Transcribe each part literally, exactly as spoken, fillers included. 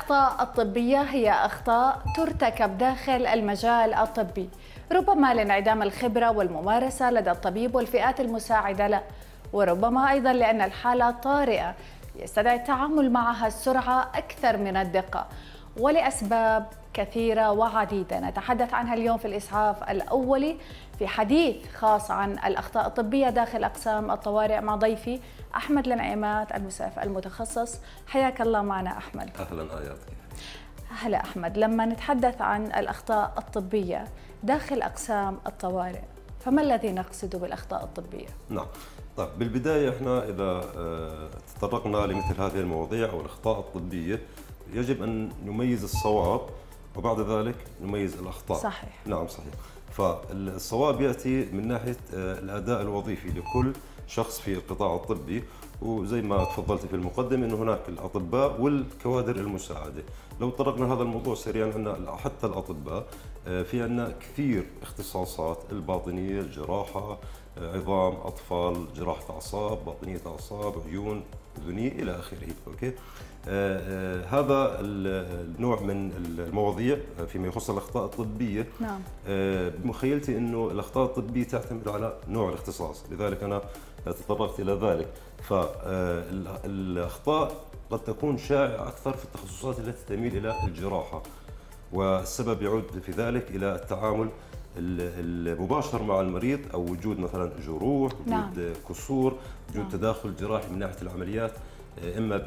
الأخطاء الطبية هي أخطاء ترتكب داخل المجال الطبي، ربما لانعدام الخبرة والممارسة لدى الطبيب والفئات المساعدة له، وربما أيضا لأن الحالة طارئة يستدعي التعامل معها السرعة أكثر من الدقة، ولأسباب كثيرة وعديدة نتحدث عنها اليوم في الإسعاف الأولي في حديث خاص عن الأخطاء الطبية داخل أقسام الطوارئ مع ضيفي أحمد النعيمات المسعف المتخصص. حياك الله معنا أحمد. أهلا آيات. هلا أحمد، لما نتحدث عن الأخطاء الطبية داخل أقسام الطوارئ فما الذي نقصد بالأخطاء الطبية؟ نعم، طيب بالبداية احنا إذا تطرقنا لمثل هذه المواضيع أو الأخطاء الطبية يجب أن نميز الصواب وبعد ذلك نميز الأخطاء. صحيح. نعم صحيح. فالصواب يأتي من ناحية الأداء الوظيفي لكل شخص في القطاع الطبي، وزي ما تفضلت في المقدمة أنه هناك الأطباء والكوادر المساعدة. لو طرقنا هذا الموضوع سريعا عندنا حتى الأطباء في عندنا كثير اختصاصات: الباطنية، الجراحة، عظام، أطفال، جراحة أعصاب، باطنية أعصاب، عيون، أذنية إلى آخره. أوكي. آه آه هذا النوع من المواضيع فيما يخص الأخطاء الطبية. نعم. آه بمخيلتي أنه الأخطاء الطبية تعتمد على نوع الاختصاص، لذلك أنا تطرقت إلى ذلك. فالأخطاء قد تكون شائعة أكثر في التخصصات التي تميل إلى الجراحة، والسبب يعود في ذلك إلى التعامل المباشر مع المريض أو وجود مثلا جروح، وجود نعم. كسور، وجود نعم. تداخل جراحي من ناحية العمليات، إما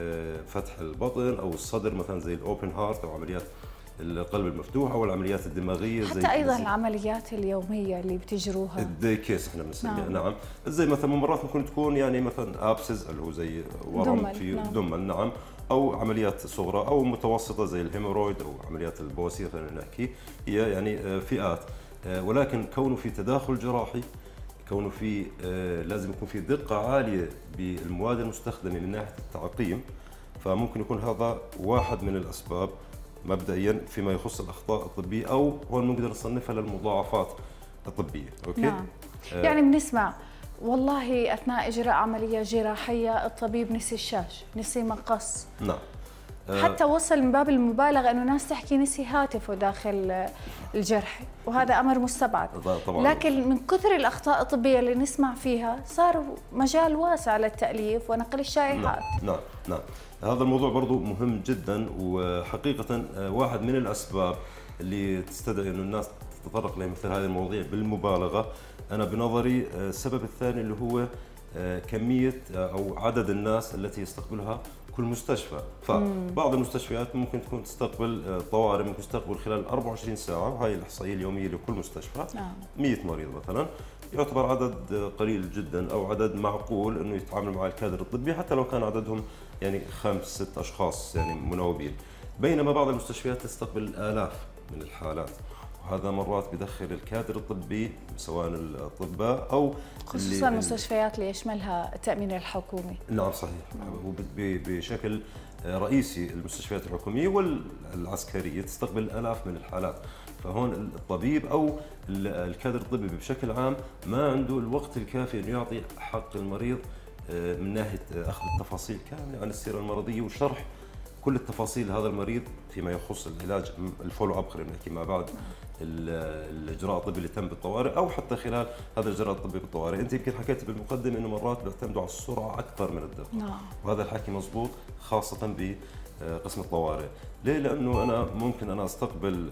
بفتح البطن أو الصدر مثلا زي الأوبن هارت أو عمليات القلب المفتوح أو العمليات الدماغية، حتى زي أيضا العمليات اليومية اللي بتجروها الدي كيس احنا بنسميها. نعم. نعم، زي مثلا مرات ممكن تكون يعني مثلا ابسز اللي هو زي ورم دمل. في نعم. دمل. نعم، او عمليات صغرى او متوسطه زي الهيمورويد او عمليات البواسير خلينا نحكي، هي يعني فئات. ولكن كونه في تداخل جراحي، كونه في لازم يكون في دقه عاليه بالمواد المستخدمه من ناحيه التعقيم، فممكن يكون هذا واحد من الاسباب مبدئيا فيما يخص الاخطاء الطبيه، او هون نقدر نصنفها للمضاعفات الطبيه. اوكي. نعم. آه يعني بنسمع والله اثناء اجراء عمليه جراحيه الطبيب نسي الشاش، نسي مقص. نعم. آه حتى وصل من باب المبالغه انه ناس تحكي نسي هاتفه داخل الجرح، وهذا امر مستبعد. طبعا. لكن من كثر الاخطاء الطبيه اللي نسمع فيها صار مجال واسع للتاليف ونقل الشائعات. نعم نعم نعم. هذا الموضوع برضو مهم جدا، وحقيقة واحد من الأسباب اللي تستدعي أنه الناس تتطرق لمثل هذه المواضيع بالمبالغة. أنا بنظري السبب الثاني اللي هو كمية أو عدد الناس التي يستقبلها كل مستشفى. فبعض المستشفيات ممكن تكون تستقبل طوارئ، ممكن تستقبل خلال أربعة وعشرين ساعة، وهي الإحصائية اليومية لكل مستشفى. نعم. مئة مريض مثلا، يعتبر عدد قليل جدا او عدد معقول انه يتعامل مع الكادر الطبي، حتى لو كان عددهم يعني خمس ست اشخاص يعني مناوبين. بينما بعض المستشفيات تستقبل الالاف من الحالات، وهذا مرات بدخل الكادر الطبي سواء الاطباء او خصوصا المستشفيات اللي يشملها التامين الحكومي. نعم صحيح. نعم. بشكل رئيسي المستشفيات الحكوميه والعسكريه تستقبل الالاف من الحالات، فهون الطبيب او الكادر الطبي بشكل عام ما عنده الوقت الكافي انه يعطي حق المريض من ناحيه اخذ التفاصيل كامله عن السيره المرضيه وشرح كل التفاصيل هذا المريض فيما يخص العلاج، الفولو اب خلينا نحكي ما بعد الاجراء الطبي اللي تم بالطوارئ او حتى خلال هذا الاجراء الطبي بالطوارئ. انت يمكن حكيت بالمقدمه انه مرات بيعتمدوا على السرعه اكثر من الدقه. نعم. وهذا الحكي مزبوط خاصه بقسم الطوارئ. ليه؟ لانه انا ممكن انا استقبل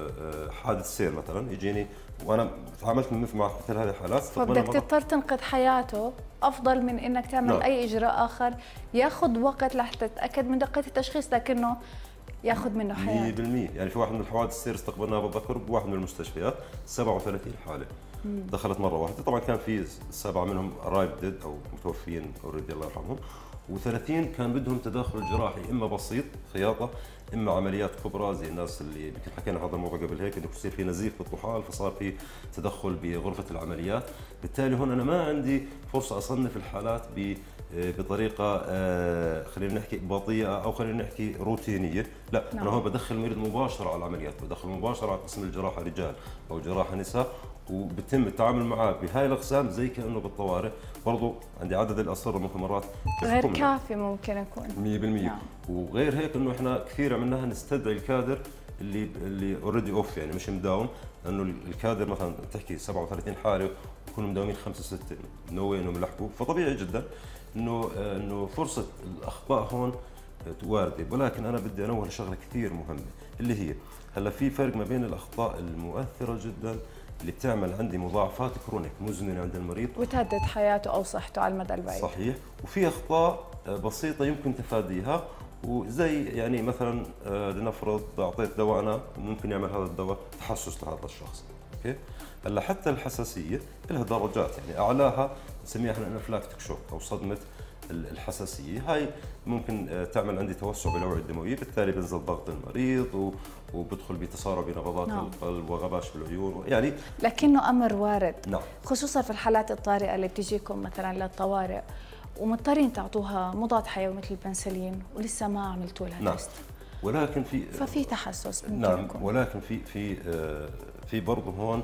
حادث سير مثلا يجيني وانا تعاملت مع مثل هذه الحالات، فبدك تضطر تنقذ حياته افضل من انك تعمل نعم. اي اجراء اخر ياخذ وقت لحتى تتاكد من دقه التشخيص لكنه ياخذ منه حياه. مئة بالمئة. يعني في واحد من الحوادث السير استقبلناها بتذكر بواحد من المستشفيات سبعة وثلاثين حاله. مم. دخلت مره واحده، طبعا كان في سبعه منهم رايف ديد او متوفيين اوريدي الله يرحمهم، وثلاثين كان بدهم تداخل جراحي اما بسيط خياطه، اما عمليات كبرى زي الناس اللي يمكن حكينا هذا الموضوع قبل هيك انه يصير في نزيف بالطحال فصار في تدخل بغرفه العمليات. بالتالي هون انا ما عندي فرصه اصنف الحالات بطريقه خلينا نحكي بطيئه او خلينا نحكي روتينيه، لا نعم. انا هون بدخل المريض مباشره على العمليات، بدخل مباشره على قسم الجراحه رجال او جراحه نساء، وبتم التعامل معاه بهاي الاقسام زي كانه بالطوارئ. برضه عندي عدد الاصر ممكن مرات غير كافي ممكن يكون مئة بالمئة. نعم. وغير هيك انه احنا كثير عملناها نستدعي الكادر اللي اللي اوريدي اوف يعني مش مداوم، لانه الكادر مثلا تحكي سبعة وثلاثين حاله يكونوا مداومين خمسة ستة نو واي انهم يلحقوا، فطبيعي جدا انه انه فرصه الاخطاء هون وارده. ولكن انا بدي انوه لشغله كثير مهمه اللي هي هلا في فرق ما بين الاخطاء المؤثره جدا اللي بتعمل عندي مضاعفات كرونيك مزمنه عند المريض وتهدد حياته او صحته على المدى البعيد. صحيح. وفي اخطاء بسيطه يمكن تفاديها، وزي يعني مثلا لنفرض اعطيت دواء انا ممكن يعمل هذا الدواء تحسس لهذا الشخص. اوكي. هلا حتى الحساسيه لها درجات، يعني اعلاها نسميها احنا انافلاكتيك شوك او صدمه الحساسيه، هاي ممكن تعمل عندي توسع بالاوعيه الدمويه، بالتالي بينزل ضغط المريض وبدخل بتسارع بنبضات نعم. القلب وغباش بالعيون يعني، لكنه امر وارد نعم. خصوصا في الحالات الطارئه اللي بتجيكم مثلا للطوارئ ومضطرين تعطوها مضاد حيوي مثل البنسلين ولسه ما عملتوا لها نعم. تيست. ولكن في ففي تحسس ممكن نعم يكون. ولكن في في في برضه هون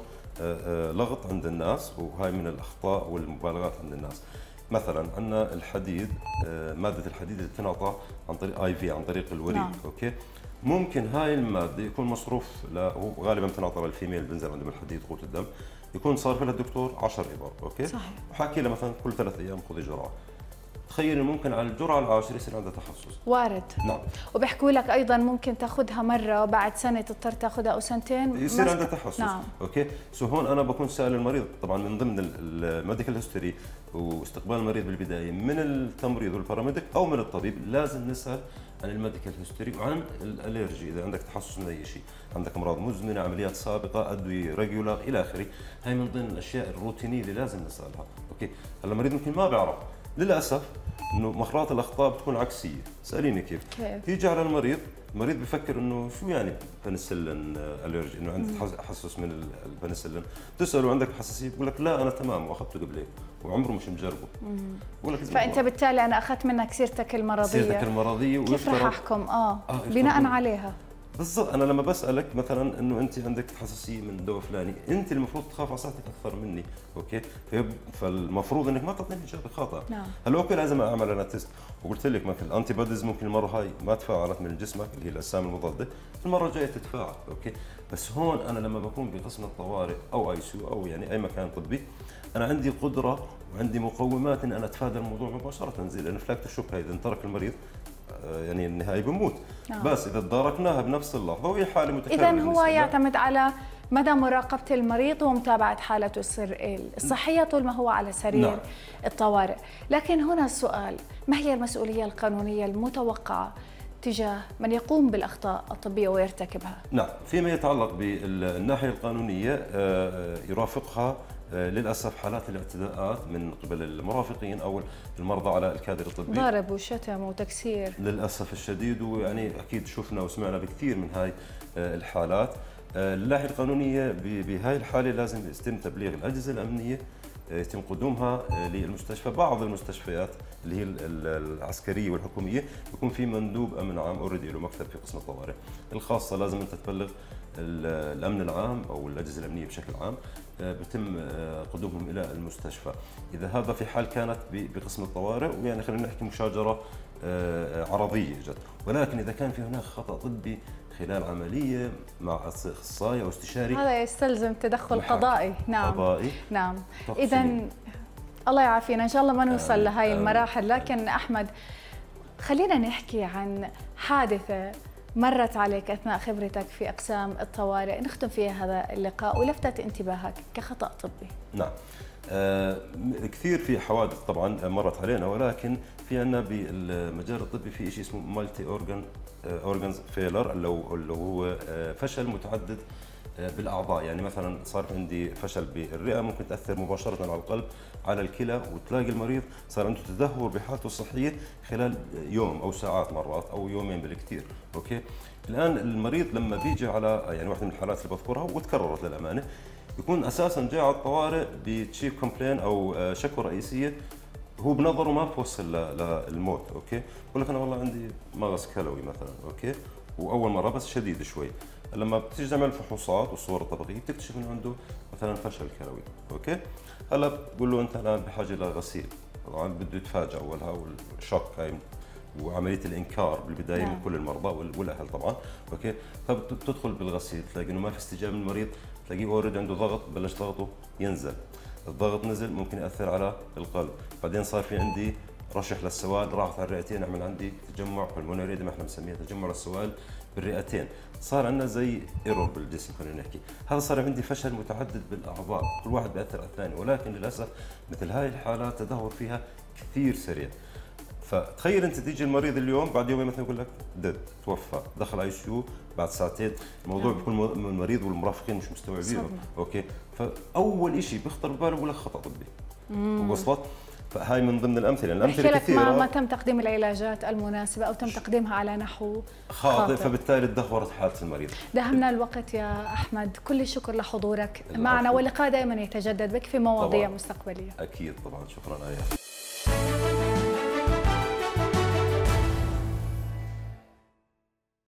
لغط عند الناس، وهي من الاخطاء والمبالغات عند الناس. مثلا عندنا الحديد، ماده الحديد اللي بتنعطى عن طريق اي في عن طريق الوريد. نعم. اوكي. ممكن هاي الماده يكون مصروف له، غالبا بتنعطى للفيميل بنزل عندهم الحديد قوه الدم، يكون صارف لها الدكتور عشرة ابر. اوكي. صحيح. وحاكي لها مثلا كل ثلاث ايام خذي جرعه. تخيل ممكن على الجرعه العاشره يصير عندها تحسس. وارد. نعم. وبيحكوا لك ايضا ممكن تاخذها مره بعد سنه تضطر تاخذها او سنتين يصير عندها تحسس. نعم. اوكي. سو هون انا بكون سائل المريض طبعا من ضمن الميديكال هيستوري واستقبال المريض بالبدايه من التمريض والباراميديك او من الطبيب، لازم نسال عن الميديكال هيستوري وعن الالرجي، اذا عندك تحسس من اي شيء، عندك امراض مزمنه، عمليات سابقه، ادويه ريجولار الى اخره. هاي من ضمن الاشياء الروتينيه اللي لازم نسالها. اوكي. هلا المريض ممكن ما بيعرف، للاسف انه مخرات الاخطاء بتكون عكسيه. ساليني كيف؟ كيف؟ تيجي على المريض، المريض بفكر انه شو يعني بنسلين الرجي، انه عندي تحسس من البنسلين، تساله عندك حساسيه بقول لك لا انا تمام واخذته قبل هيك وعمره مش مجربه. بقول لك فانت بالتالي انا اخذت منك سيرتك المرضيه سيرتك المرضيه كيف رح احكم اه, آه بناء عليها؟ بالضبط. انا لما بسالك مثلا انه انت عندك حساسيه من دواء فلاني، انت المفروض تخاف على صحتك اكثر مني. اوكي. فالمفروض انك ما تعطيني اجابه خاطئه. نعم. هلا اوكي لازم اعمل انا تيست، وقلت لك مثلا الانتي بوديز ممكن المره هاي ما تفاعلت من جسمك اللي هي الاجسام المضاده، المره الجايه تتفاعل. اوكي. بس هون انا لما بكون بقسم الطوارئ او اي سي او يعني اي مكان طبي، انا عندي قدره وعندي مقومات ان انا اتفادى الموضوع مباشره. زي الانفلاكتيك شوك هاي اذا انترك المريض يعني النهائي بموت. نعم. بس اذا تداركناها بنفس اللحظه وهي حاله متكرره. اذا هو يعتمد على مدى مراقبه المريض ومتابعه حالته الصحيه طول ما هو على سرير نعم. الطوارئ. لكن هنا السؤال، ما هي المسؤوليه القانونيه المتوقعه تجاه من يقوم بالاخطاء الطبيه ويرتكبها؟ نعم، فيما يتعلق بالناحيه القانونيه يرافقها للاسف حالات الاعتداءات من قبل المرافقين او المرضى على الكادر الطبي، ضرب وشتم وتكسير للاسف الشديد. ويعني اكيد شفنا وسمعنا بكثير من هاي الحالات. الناحيه القانونيه بهاي الحاله لازم يتم تبليغ الاجهزه الامنيه، يتم قدومها للمستشفى. بعض المستشفيات اللي هي العسكريه والحكوميه بيكون في مندوب امن عام اوريدي له مكتب في قسم الطوارئ. الخاصه لازم انت تبلغ الامن العام او الاجهزه الامنيه بشكل عام، بتم قدومهم الى المستشفى. اذا هذا في حال كانت بقسم الطوارئ، ويعني خلينا نحكي مشاجره عرضيه جد. ولكن اذا كان في هناك خطا طبي خلال عمليه مع اخصائي او استشاري، هذا يستلزم تدخل قضائي. نعم قضائي. نعم. اذا الله يعافينا ان شاء الله ما نوصل آمين. لهي آمين. المراحل. لكن احمد، خلينا نحكي عن حادثه مرت عليك اثناء خبرتك في اقسام الطوارئ نختم فيها هذا اللقاء ولفتت انتباهك كخطا طبي. نعم. آه كثير في حوادث طبعا مرت علينا، ولكن في عندنا بالمجال الطبي في شيء اسمه مالتي اورجان اورجانز فيلر، اللي هو فشل متعدد بالاعضاء. يعني مثلا صار عندي فشل بالرئه ممكن تاثر مباشره على القلب، على الكلى، وتلاقي المريض صار عنده تدهور بحالته الصحيه خلال يوم او ساعات مرات او يومين بالكثير. اوكي. الان المريض لما بيجي على يعني واحده من الحالات اللي بذكرها وتكررت للامانه، يكون اساسا جاي على الطوارئ بتشيف كومبلين او شكوى رئيسيه هو بنظره ما بوصل للموت. اوكي. بقول لك انا والله عندي مغص كلوي مثلا. اوكي. واول مره بس شديد شوي. لما بتيجي تعمل فحوصات والصور الطبقيه بتكتشف انه عنده مثلا فشل كلوي. اوكي. هلا بتقول له انت الان بحاجه لغسيل، طبعا بده يتفاجئ اولها والشوك هاي وعمليه الانكار بالبدايه نعم. من كل المرضى والاهل طبعا، اوكي. فبتدخل بالغسيل تلاقي انه ما في استجابه من المريض، تلاقيه اوريدي عنده ضغط، بلش ضغطه ينزل، الضغط نزل ممكن ياثر على القلب، بعدين صار في عندي رشح للسوائل، راحت على الرئتين، عمل عندي تجمع بالمونوري ايديما احنا بنسميها تجمع للسوائل بالرئتين، صار عندنا زي ايرور بالجسم خلينا نحكي، هذا صار عندي فشل متعدد بالاعضاء، كل واحد بياثر على الثاني، ولكن للاسف مثل هاي الحالات تدهور فيها كثير سريع. فتخيل انت تيجي المريض اليوم بعد يومين مثلا يقول لك دد توفى، دخل اي سي يو بعد ساعتين، الموضوع نعم. بيكون المريض والمرافقين مش مستوعبينه، اوكي. فاول شيء بيخطر بباله بقول لك خطا طبي، وصلت؟ فهاي من ضمن الامثله، الامثله كثيره. ما, ما تم تقديم العلاجات المناسبه او تم تقديمها على نحو خاطئ، فبالتالي تدهورت حاله المريض. دهمنا الوقت يا احمد، كل الشكر لحضورك معنا، واللقاء دائما يتجدد بك في مواضيع طبعاً. مستقبليه. اكيد طبعا، شكرا آية.